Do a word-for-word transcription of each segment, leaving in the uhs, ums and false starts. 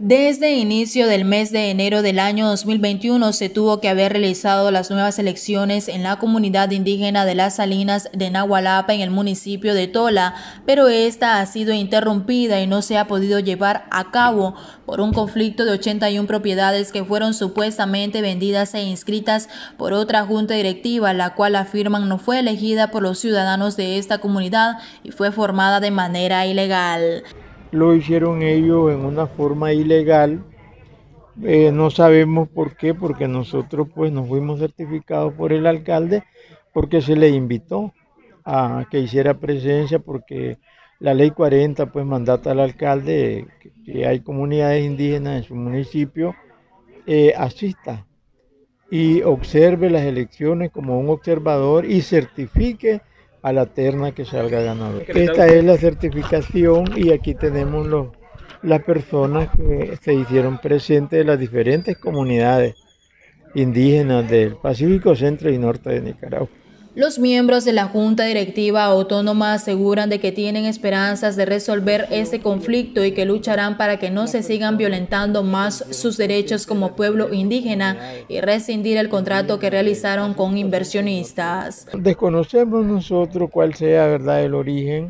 Desde inicio del mes de enero del año dos mil veintiuno se tuvo que haber realizado las nuevas elecciones en la comunidad indígena de Las Salinas de Nahualapa en el municipio de Tola, pero esta ha sido interrumpida y no se ha podido llevar a cabo por un conflicto de ochenta y una propiedades que fueron supuestamente vendidas e inscritas por otra junta directiva, la cual afirman no fue elegida por los ciudadanos de esta comunidad y fue formada de manera ilegal. Lo hicieron ellos en una forma ilegal, eh, no sabemos por qué, porque nosotros pues nos fuimos certificados por el alcalde, porque se le invitó a que hiciera presencia, porque la ley cuarenta pues mandata al alcalde que, que hay comunidades indígenas en su municipio, eh, asista y observe las elecciones como un observador y certifique a la terna que salga ganador. Esta es la certificación y aquí tenemos los, las personas que se hicieron presentes de las diferentes comunidades indígenas del Pacífico Centro y Norte de Nicaragua. Los miembros de la Junta Directiva Autónoma aseguran de que tienen esperanzas de resolver este conflicto y que lucharán para que no se sigan violentando más sus derechos como pueblo indígena y rescindir el contrato que realizaron con inversionistas. Desconocemos nosotros cuál sea, verdad, el origen.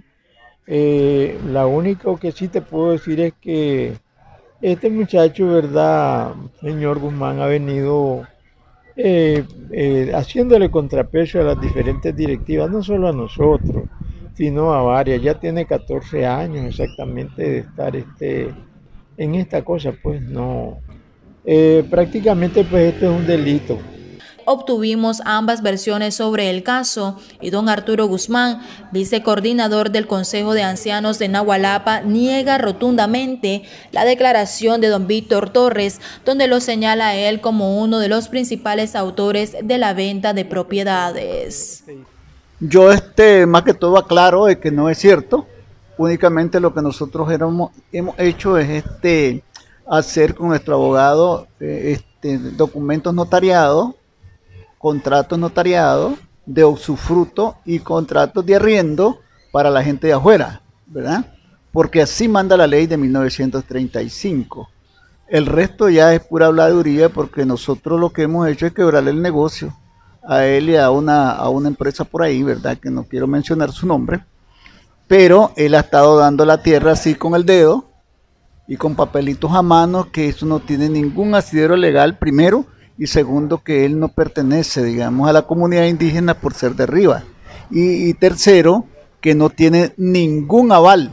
Eh, la única que sí te puedo decir es que este muchacho, verdad, señor Guzmán, ha venido Eh, eh, haciéndole contrapeso a las diferentes directivas, no solo a nosotros, sino a varias. Ya tiene catorce años exactamente de estar este, en esta cosa, pues no. Eh, prácticamente pues esto es un delito. Obtuvimos ambas versiones sobre el caso y don Arturo Guzmán, vicecoordinador del Consejo de Ancianos de Nahualapa, niega rotundamente la declaración de don Víctor Torres, donde lo señala a él como uno de los principales autores de la venta de propiedades. Yo este, más que todo aclaro de que no es cierto, únicamente lo que nosotros éramos, hemos hecho es este, hacer con nuestro abogado eh, este, documentos notariados, contratos notariados de usufructo y contratos de arriendo para la gente de afuera, ¿verdad? Porque así manda la ley de mil novecientos treinta y cinco. El resto ya es pura habladuría porque nosotros lo que hemos hecho es quebrarle el negocio a él y a una, a una empresa por ahí, ¿verdad? Que no quiero mencionar su nombre, pero él ha estado dando la tierra así con el dedo y con papelitos a mano, que eso no tiene ningún asidero legal, primero, y segundo, que él no pertenece, digamos, a la comunidad indígena por ser de arriba. Y, y tercero, que no tiene ningún aval,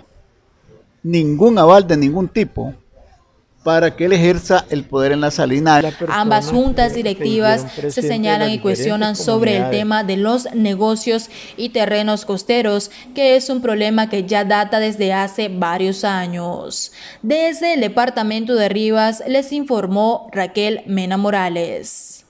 ningún aval de ningún tipo, para que él ejerza el poder en la salina. Ambas juntas directivas se señalan y cuestionan sobre el tema de los negocios y terrenos costeros, que es un problema que ya data desde hace varios años. Desde el departamento de Rivas les informó Raquel Mena Morales.